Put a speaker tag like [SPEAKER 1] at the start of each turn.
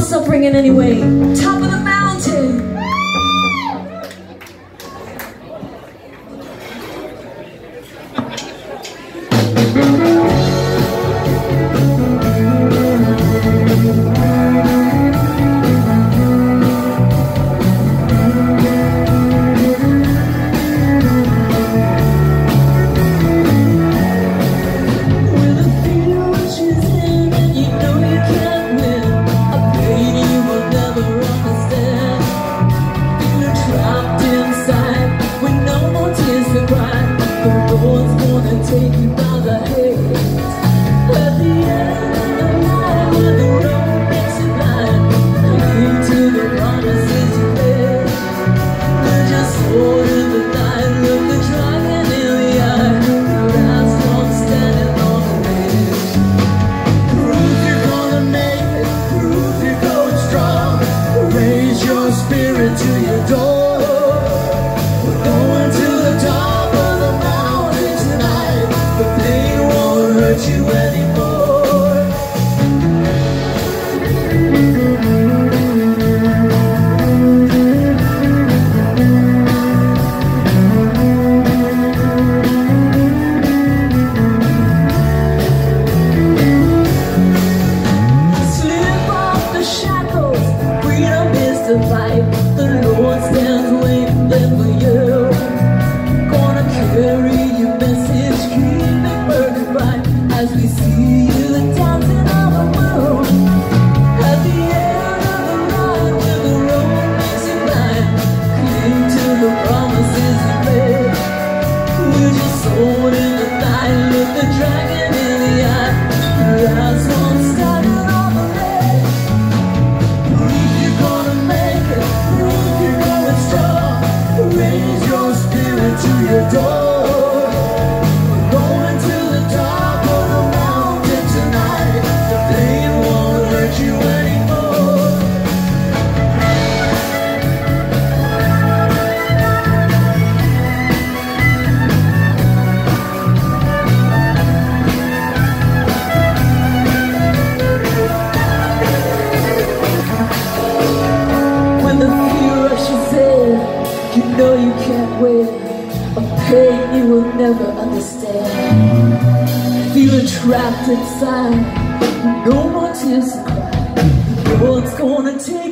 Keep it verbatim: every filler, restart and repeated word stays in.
[SPEAKER 1] suffering in any way. Top of the mountain.
[SPEAKER 2] Spirit to your door. We're going to the top of the mountain tonight. The pain won't hurt you anymore. Slip off the shackles, freedom is the fight. The Lord stands waiting there for you. Gonna carry your message, keep it burning bright as we see you dancing on the moon. At the end of the ride, when the road makes it blind, cling to the promises you made. We're just sold in the night, look the dragon in the eye. The last one started on the ledge. Prove you're gonna make it. Raise your spirit to your door. We're going to the top of the mountain tonight. The pain won't hurt you anymore. When the fear rushes in, you know you can't win. A pain you will never understand. Feeling trapped inside, no more tears to cry. The Lord's gonna take